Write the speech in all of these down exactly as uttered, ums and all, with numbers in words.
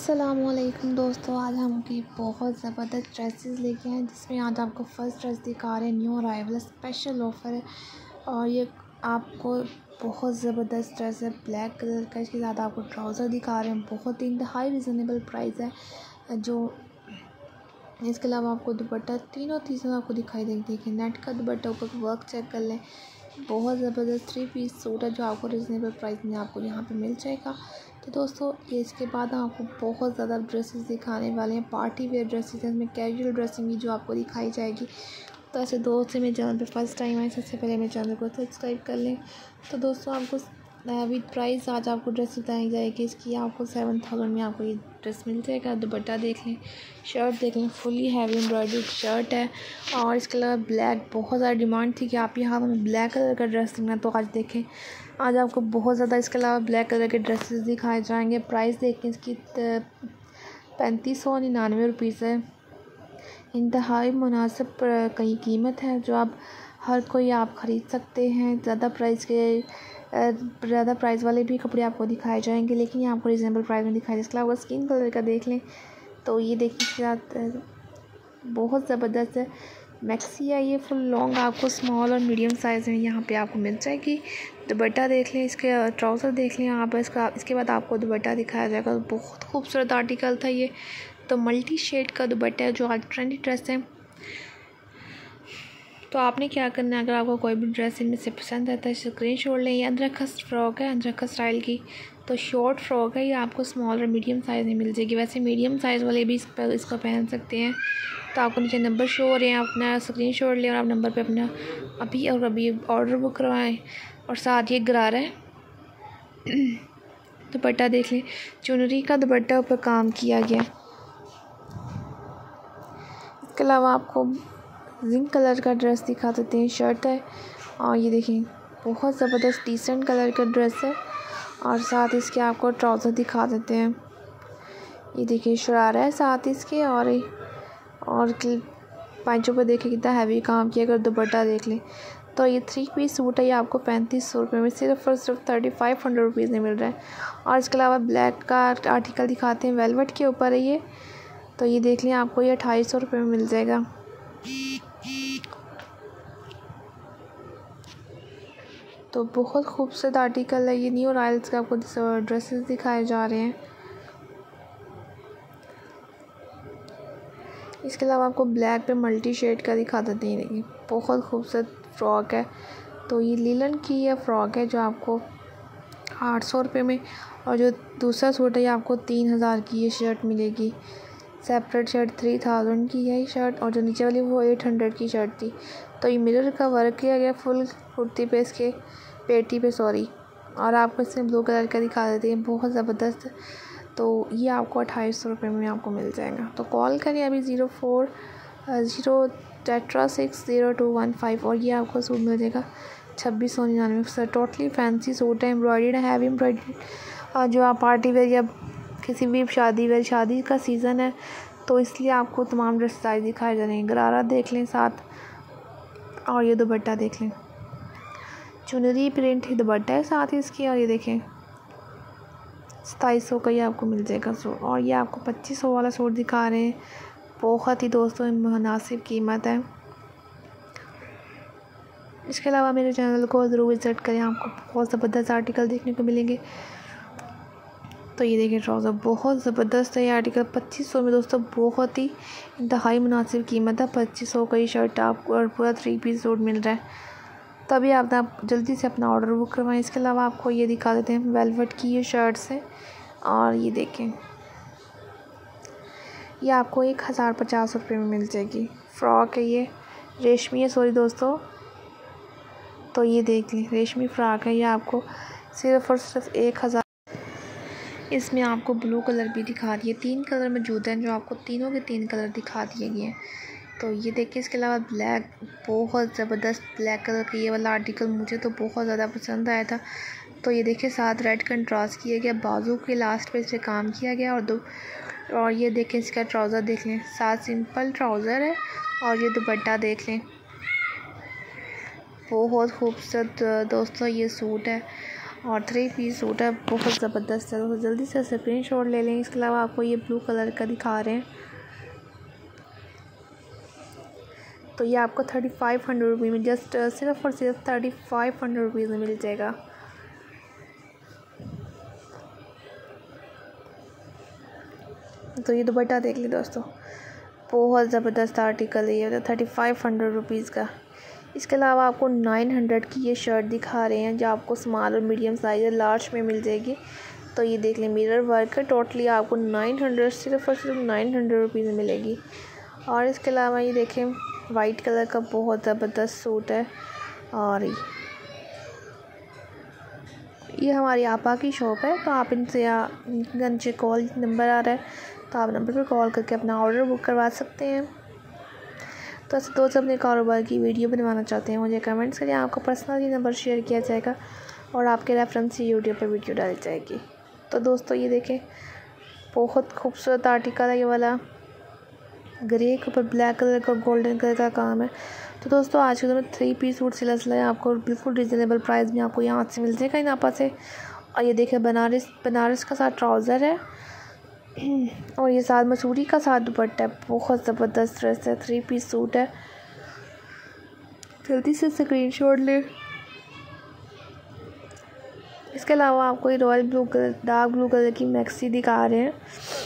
अस्सलामुअलैकुम दोस्तों, आज हम की बहुत ज़बरदस्त ड्रेसेस लेके आए जिसमें आज आपको फ़र्स्ट ड्रेस दिखा रहे हैं। न्यू अराइवल स्पेशल ऑफ़र है और ये आपको बहुत ज़बरदस्त ड्रेस है ब्लैक कलर का। इसके साथ आपको ट्राउज़र दिखा रहे हैं, बहुत ही इंतहाई रिजनेबल प्राइस है। जो इसके अलावा आपको दुपट्टा तीनों चीज़ें आपको दिखाई देंगी। देखिए नेट का दुपट्टा, ऊपर वर्क चेक कर लें, बहुत ज़बरदस्त थ्री पीस सूट है जो आपको रिजनेबल प्राइस में आपको यहाँ पे मिल जाएगा। तो दोस्तों ये इसके बाद हम आपको बहुत ज़्यादा ड्रेसेस दिखाने वाले हैं, पार्टी वेयर ड्रेसेस हैं, इसमें कैजुअल ड्रेसिंग भी जो आपको दिखाई जाएगी। तो ऐसे दोस्त से मेरे चैनल पे फर्स्ट टाइम आए, सबसे पहले मेरे चैनल को सब्सक्राइब कर लें। तो दोस्तों आपको विद प्राइस आज आपको ड्रेस बताई जाएगी। इसकी आपको सेवन थाउजेंड में आपको ये ड्रेस मिल जाएगा। दुपट्टा देख लें, शर्ट देख लें, फुली हैवी एम्ब्रॉयडर्ड शर्ट है। और इसके अलावा ब्लैक बहुत ज़्यादा डिमांड थी कि आप यहाँ हमें ब्लैक कलर का ड्रेस देना, तो आज देखें आज आपको बहुत ज़्यादा इसके अलावा ब्लैक कलर के ड्रेसेस दिखाए जाएंगे। प्राइस देखें इसकी पैंतीस सौ निन्यानवे रुपीज़ है। इंतहाई मुनासिब कहीं कीमत है जो आप हर कोई आप ख़रीद सकते हैं। ज़्यादा प्राइस के ज़्यादा प्राइस वाले भी कपड़े आपको दिखाए जाएंगे, लेकिन ये आपको रिजनेबल प्राइस में दिखाए। इसके अलावा स्किन कलर का देख लें तो ये देखिए इसके साथ बहुत ज़बरदस्त है। मैक्सी है ये, फुल लॉन्ग आपको स्मॉल और मीडियम साइज़ में यहाँ पे आपको मिल जाएगी। दुपट्टा देख लें, इसके ट्राउज़र देख लें आप। इसका इसके बाद आपको दुपट्टा दिखाया जाएगा। बहुत खूबसूरत आर्टिकल था ये, तो मल्टी शेड का दुपट्टा है जो आज ट्रेंडी ड्रेस है। तो आपने क्या करना है, अगर आपको कोई भी ड्रेस इनमें से पसंद आता है स्क्रीन शॉट लें। ये अंदरखस फ्रॉक है, अंदरखस स्टाइल की, तो शॉर्ट फ्रॉक है। ये आपको स्मॉल और मीडियम साइज़ में मिल जाएगी। वैसे मीडियम साइज़ वाले भी इस पर इसको पहन सकते हैं। तो आपको नीचे नंबर शो हो रहे हैं, अपना स्क्रीन शॉट लें और आप नंबर पे अपना अभी और अभी ऑर्डर बुक करवाएं। और साथ ये गरारा है। दुपट्टा देख लें, चुनरी का दुपट्टा ऊपर काम किया गया। इसके अलावा आपको जिंक कलर का ड्रेस दिखा देते हैं, शर्ट है। और ये देखिए बहुत ज़बरदस्त डिसेंट कलर का ड्रेस है। और साथ इसके आपको ट्राउज़र दिखा देते हैं। ये देखिए शरारा है साथ इसके, और और पाँचों पर देखिए कितना हैवी काम किया। अगर दुपट्टा देख लें तो ये थ्री पीस सूट है, ये आपको पैंतीस सौ रुपये में सिर्फ और सिर्फ थर्टी फाइव हंड्रेड रुपीज़ में मिल रहा है। और इसके अलावा ब्लैक का आर्टिकल दिखाते हैं, वेलवेट के ऊपर है ये। तो ये देख लें आपको ये अट्ठाईस सौ रुपये में मिल जाएगा। तो बहुत खूबसूरत आर्टिकल है ये। न्यू अराइवल्स के आपको ड्रेसेस दिखाए जा रहे हैं। इसके अलावा आपको ब्लैक पे मल्टी शेड का दिखा देते हैं। देखिए बहुत खूबसूरत फ्रॉक है। तो ये लीलन की ये फ़्रॉक है जो आपको आठ सौ रुपये में, और जो दूसरा सूट है ये आपको तीन हज़ार की ये शर्ट मिलेगी। सेपरेट शर्ट थ्री थाउजेंड की है ये शर्ट, और जो नीचे वाली वो एट हंड्रेड की शर्ट थी। तो ये मिरर का वर्क किया गया फुल कुर्ती पे, इसके पेटी पे सॉरी। और आपको इसमें ब्लू कलर का दिखा देते हैं, बहुत ज़बरदस्त। तो ये आपको अट्ठाईस सौ रुपये में आपको मिल जाएगा। तो कॉल करें अभी zero four zero tetra six zero two one five, और ये आपको सूट मिल जाएगा छब्बीस सौ निन्यानवे। सर टोटली फैंसी सूट है, एम्ब्रॉयड है, हैवी एम्ब्रॉयड। जो आप पार्टी वेयर या किसी भी शादी वेयर, शादी का सीज़न है तो इसलिए आपको तमाम ड्रेस साइज दिखाए जा रहे हैं। गरारा देख लें साथ, और ये दुपट्टा देख लें, चुनरी प्रिंट ही दुपट्टा है साथ ही इसकी। और ये देखें सताईस सौ का ये आपको मिल जाएगा सूट। और ये आपको पच्चीस सौ वाला सूट दिखा रहे हैं, बहुत ही दोस्तों मुनासिब कीमत है। इसके अलावा मेरे चैनल को ज़रूर विज़िट करें, आपको बहुत ज़बरदस्त आर्टिकल देखने को मिलेंगे। तो ये देखिए ट्राउज़र बहुत ज़बरदस्त है ये आर्टिकल पच्चीस सौ में दोस्तों, बहुत ही इंतहाई मुनासिब कीमत है। पच्चीस सौ का ये शर्ट आपको और पूरा थ्री पीस सूट मिल रहा है। तभी आप ना जल्दी से अपना ऑर्डर बुक करवाएं। इसके अलावा आपको ये दिखा देते हैं, वेलवेट की ये शर्ट्स है। और ये देखें ये आपको एक हज़ार पचास रुपये में मिल जाएगी। फ़्रॉक है ये, रेशमी है सॉरी दोस्तों। तो ये देख लें रेशमी फ़्रॉक है, ये आपको सिर्फ और सिर्फ एक हज़ार। इसमें आपको ब्लू कलर भी दिखा दिए, तीन कलर मौजूद हैं जो आपको तीनों के तीन कलर दिखा दिए गए हैं। तो ये देखिए इसके अलावा ब्लैक, बहुत ज़बरदस्त ब्लैक कलर का ये वाला आर्टिकल मुझे तो बहुत ज़्यादा पसंद आया था। तो ये देखिए साथ रेड कंट्रास्ट किया गया, बाजू के लास्ट पे इस पर काम किया गया। और दो और ये देखें इसका ट्राउज़र देख लें, साथ सिंपल ट्राउज़र है। और ये दुपट्टा देख लें, बहुत खूबसूरत दोस्तों ये सूट है। और थ्री पीस सूट है, बहुत ज़बरदस्त है। तो जल्दी से स्क्रीन शॉट ले लें। इसके अलावा आपको ये ब्लू कलर का दिखा रहे हैं, तो ये आपको थर्टी फाइव हंड्रेड रुपीज़ में, जस्ट सिर्फ और सिर्फ थर्टी फाइव हंड्रेड रुपीज़ में मिल जाएगा। तो ये दुपट्टा देख ली दोस्तों, बहुत ज़बरदस्त आर्टिकल है ये, थर्टी फाइव हंड्रेड रुपीज़ का। इसके अलावा आपको नाइन हंड्रेड की ये शर्ट दिखा रहे हैं, जो आपको स्मॉल और मीडियम साइज़ है, लार्ज में मिल जाएगी। तो ये देख लें, मिरर वर्क है, टोटली आपको नाइन हंड्रेड सिर्फ और सिर्फ नाइन हंड्रेड रुपीज़ में मिलेगी। और इसके अलावा ये देखें, वाइट कलर का बहुत ज़बरदस्त सूट है। और ये हमारी आपा की शॉप है, तो आप इनसे या नीचे कॉल नंबर आ रहा है, तो आप नंबर पर कॉल करके अपना ऑर्डर बुक करवा सकते हैं। तो ऐसे दोस्त अपने कारोबार की वीडियो बनवाना चाहते हैं, मुझे कमेंट्स करिए, आपको पर्सनली नंबर शेयर किया जाएगा और आपके रेफरेंस से यूट्यूब पर वीडियो डाली जाएगी। तो दोस्तों ये देखें, बहुत खूबसूरत आर्टिकल है ये वाला, ग्रे के ऊपर ब्लैक कलर का गोल्डन कलर का काम है। तो दोस्तों आज के दिन में थ्री पीस सूट सिलसिला है, आपको बिल्कुल रिजनेबल प्राइस में आपको यहाँ से मिल जाएगा इन आपा से। और ये देखें, बनारस बनारस का साथ ट्राउज़र है और ये साथ मसूरी का साथ दुपट्टा है, बहुत ज़बरदस्त ड्रेस है, थ्री पीस सूट है। जल्दी से स्क्रीनशॉट ले। इसके अलावा आपको ये royal blue colour, dark blue colour की मैक्सी दिखा रहे हैं,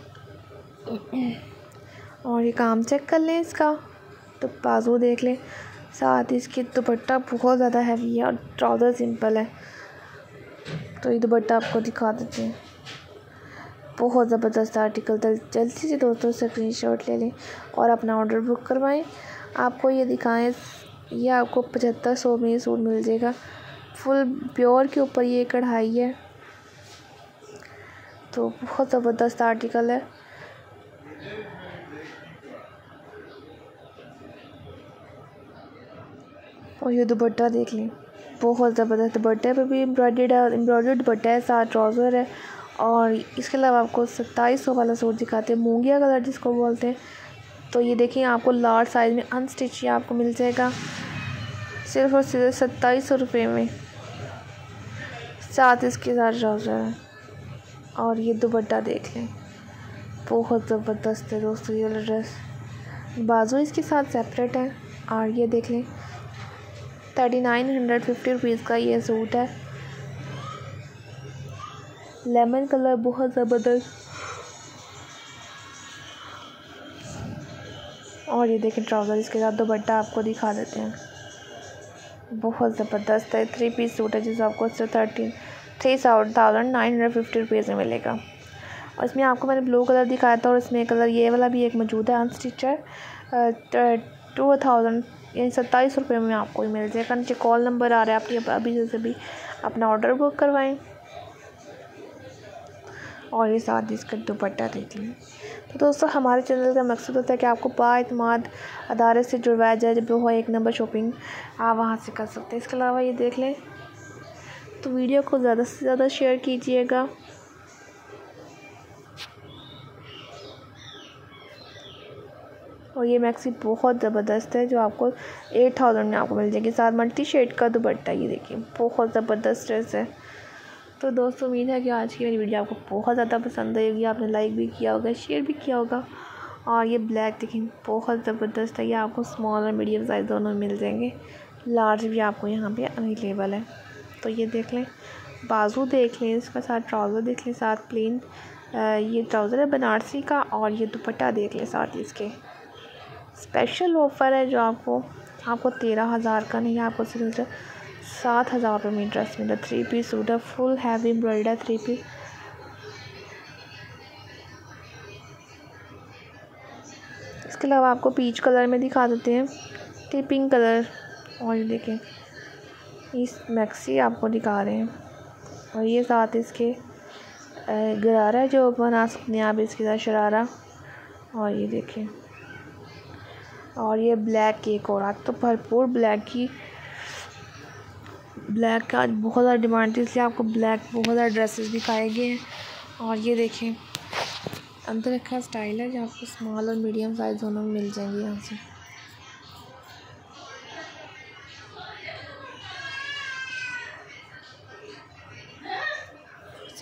और ये काम चेक कर लें इसका, तो बाजू देख लें, साथ इसकी दुपट्टा बहुत ज़्यादा हैवी है और ट्राउज़र सिंपल है। तो ये दुपट्टा आपको दिखा देते हैं, बहुत ज़बरदस्त आर्टिकल। जल्दी से दोस्तों स्क्रीनशॉट ले लें और अपना ऑर्डर बुक करवाएं। आपको ये दिखाएं, ये आपको पचहत्तर सौ में ये सूट मिल जाएगा, फुल प्योर के ऊपर ये कढ़ाई है, तो बहुत ज़बरदस्त आर्टिकल है। और ये दुपट्टा देख लें, बहुत ज़बरदस्त दुपट्टे पे भी एम्ब्रॉयडर्ड है, एम्ब्रॉयडर्ड दुपट्टा है, साथ ट्राउज़र है। और इसके अलावा आपको सत्ताईस सौ वाला सूट दिखाते हैं, मूंगिया कलर जिसको बोलते हैं। तो ये देखिए, आपको लार्ज साइज़ में अनस्टिच आपको मिल जाएगा सिर्फ और सिर्फ सत्ताईस सौ रुपये में, साथ इसके साथ ट्राउज़र है। और ये दुपट्टा देख लें, बहुत ज़बरदस्त है दोस्तों ये वाला ड्रेस, बाजू इसके साथ सेपरेट है। और ये देख लें, thirty nine hundred fifty rupees का ये सूट है, लेमन कलर, बहुत ज़बरदस्त। और ये देखें ट्राउज़र, इसके साथ दुपट्टा आपको दिखा देते हैं, बहुत ज़बरदस्त है, थ्री पीस सूट है, जिसमें आपको thirteen three thousand nine hundred fifty rupees में मिलेगा। और इसमें आपको मैंने ब्लू कलर दिखाया था, और इसमें कलर ये वाला भी एक मौजूद है, अनस्टिच है, टू थाउजेंड यानी सत्ताईस रुपये में आपको ही मिल जाएगा। नीचे कॉल नंबर आ रहा है, आप अभी से भी अपना ऑर्डर बुक करवाएं। और ये साथ इसका दुपट्टा देख लें। तो दोस्तों हमारे चैनल का मकसद होता है कि आपको बाएतमाद अदारे से जुड़वाया जाए, जब वो एक नंबर शॉपिंग आप वहाँ से कर सकते हैं। इसके अलावा ये देख लें, तो वीडियो को ज़्यादा से ज़्यादा शेयर कीजिएगा। और ये मैक्सी बहुत ज़बरदस्त है, जो आपको एट थाउजेंड में आपको मिल जाएगी, साथ मल्टी शेड का दुपट्टा। ये देखिए, बहुत ज़बरदस्त ड्रेस है। तो दोस्तों उम्मीद है कि आज की मेरी वीडियो आपको बहुत ज़्यादा पसंद आएगी, आपने लाइक भी किया होगा, शेयर भी किया होगा। और ये ब्लैक देखिए, बहुत ज़बरदस्त है, ये आपको स्मॉल और मीडियम साइज़ दोनों मिल जाएंगे, लार्ज भी आपको यहाँ पे अवेलेबल है। तो ये देख लें, बाजू देख लें, इसका साथ ट्राउज़र देख लें, साथ प्लेन ये ट्राउज़र है बनारसी का, और ये दुपट्टा देख लें साथ इसके। स्पेशल ऑफ़र है जो आपको आपको तेरह हज़ार का नहीं, आपको सिर्फ सात हज़ार रुपये में ड्रेस मिला। थ्री पीस सूट है, full heavy embroidered three piece. इसके अलावा आपको पीच कलर में दिखा देते हैं, कि पिंक कलर। और ये देखें, इस मैक्सी आपको दिखा रहे हैं, और ये साथ इसके गरारा जो बना सकते हैं आप इसके साथ शरारा। और ये देखें, और ये ब्लैक की एक और, आज तो भरपूर ब्लैक की ब्लैक का आज बहुत ज़्यादा डिमांड थी, इसलिए आपको ब्लैक बहुत ज़्यादा ड्रेसेस दिखाए गए हैं। और ये देखें, अंदर रखा स्टाइल है, जो आपको स्मॉल और मीडियम साइज़ दोनों में मिल जाएंगे यहाँ से।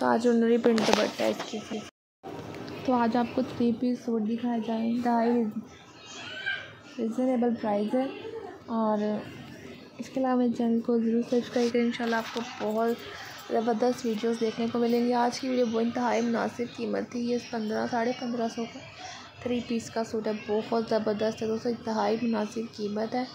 काजूनरी प्रिंट दुपट्टा है इसकी। तो आज आपको थ्री पीस सूट दिखाया जाएगा, रिजनेबल प्राइस है। और इसके अलावा मेरे चैनल को ज़रूर सब्सक्राइब करें। इंशाल्लाह आपको बहुत ज़बरदस्त वीडियोस देखने को मिलेंगे। आज की वीडियो बहुत इंतहाई मुनासिब कीमत थी। ये पंद्रह साढ़े पंद्रह सौ का थ्री पीस का सूट है, बहुत ज़बरदस्त है दोस्तों, इंतहाई मुनासिब कीमत है।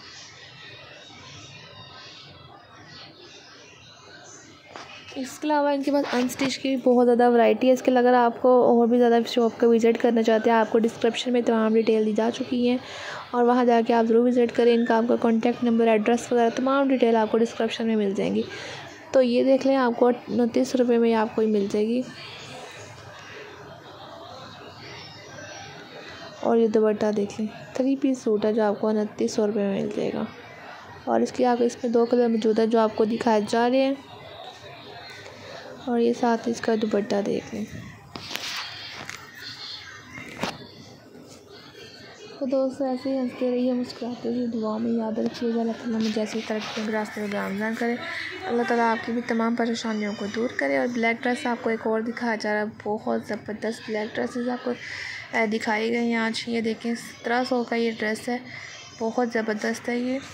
इसके अलावा इनके पास अनस्टिच की बहुत ज़्यादा वैरायटी है। इसके अलावा अगर आपको और भी ज़्यादा शॉप का विज़िट करना चाहते हैं, आपको डिस्क्रिप्शन में तमाम डिटेल दी जा चुकी हैं और वहाँ जाके आप ज़रूर विज़िट करें। इनका आपका कॉन्टैक्ट नंबर, एड्रेस वगैरह तमाम डिटेल आपको डिस्क्रिप्शन में मिल जाएंगी। तो ये देख लें, आपको उनतीस रुपये में आपको ही मिल जाएगी। और ये दुपट्टा देख लें, थ्री पीस सूट है जो आपको उनतीस सौ रुपये में मिल जाएगा। और इसके आगे इसमें दो कलर मौजूद है जो आपको दिखाए जा रहे हैं। और ये साथ इसका दुपट्टा देख लें। तो दोस्तों ऐसे ही हंसते रहिए, मुस्कुराते रहिए, दुआ में याद रखिएगा। अल्लाह ताला मुझे ऐसी तरक्की के रास्ते में गामज़न करे। अल्लाह ताला आपकी भी तमाम परेशानियों को दूर करे। और ब्लैक ड्रेस आपको एक और दिखाया जा रहा है, बहुत ज़बरदस्त ब्लैक ड्रेसेस आपको दिखाई गई हैं आज। ये देखें, सत्रह सौ का ये ड्रेस है, बहुत ज़बरदस्त है ये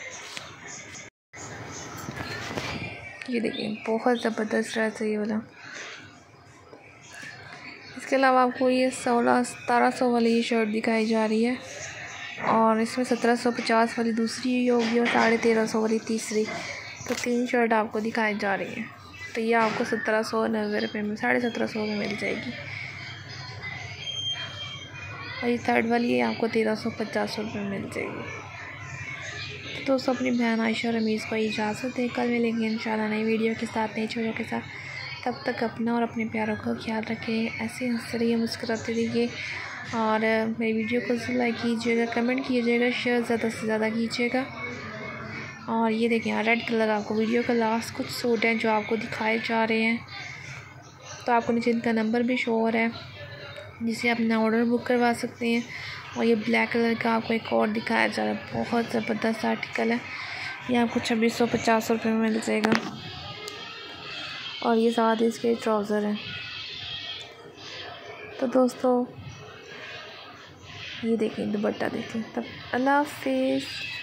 ये देखिए बहुत ज़बरदस्त ड्रेस है ये वाला। इसके अलावा आपको ये सोलह सतारह सौ वाली ये शर्ट दिखाई जा रही है और इसमें सत्रह सौ पचास वाली दूसरी होगी और साढ़े तेरह सौ वाली तीसरी। तो तीन शर्ट आपको दिखाई जा रही है। तो ये आपको सत्रह सौ नब्बे रुपये में, साढ़े सत्रह सौ में मिल जाएगी। और ये थर्ड वाली है आपको तेरह सौ पचास रुपये में मिल जाएगी। तो दोस्तों अपनी बहन आयशा रमीज़ को इजाज़त है। कल मिलेंगे इंशाल्लाह नई वीडियो के साथ, नई चीज़ों के साथ। तब तक अपना और अपने प्यारों का ख्याल रखें। ऐसे हंसते रहिए, मुस्कुराते रहिए और मेरी वीडियो को लाइक कीजिएगा, कमेंट कीजिएगा, शेयर ज़्यादा से ज़्यादा कीजिएगा। और ये देखिए रेड कलर आपको वीडियो का लास्ट कुछ सूट हैं जो आपको दिखाए जा रहे हैं। तो आपको नीचे इनका नंबर भी शो हो रहा है जिसे अपना ऑर्डर बुक करवा सकते हैं। और ये ब्लैक कलर का आपको एक और दिखाया जा रहा है, बहुत ज़बरदस्त आर्टिकल है। ये आपको छब्बीस सौ पचास रुपये में मिल जाएगा। और ये साथ इसके ट्राउज़र हैं। तो दोस्तों ये देखें दुपट्टा देखें। तब अल्लाह हाफ़िज़।